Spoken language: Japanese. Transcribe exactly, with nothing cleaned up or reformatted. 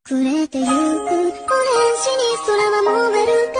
溢れてゆくオレンジに空は燃えるか